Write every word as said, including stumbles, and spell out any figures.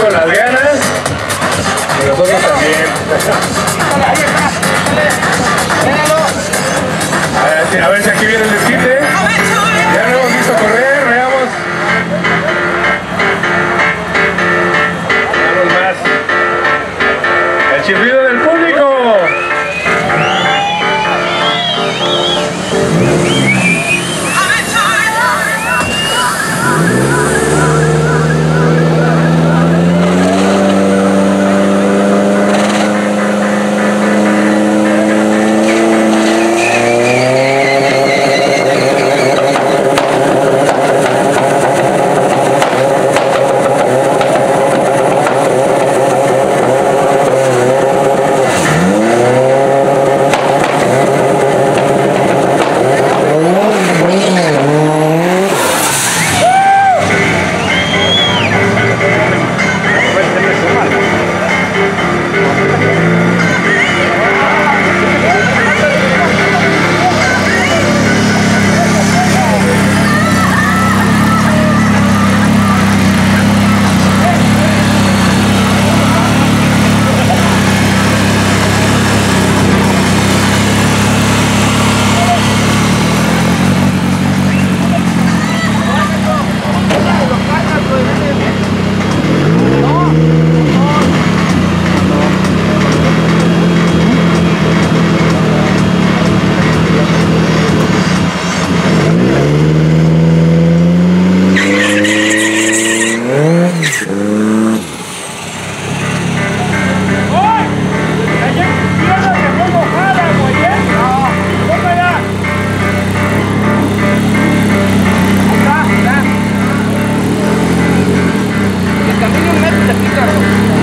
con las ganas y nosotros también. A ver, si, a ver si aquí viene el desquite. Ya lo hemos visto correr, veamos. Veamos más. El chirrido del público. Camino un metro de picar.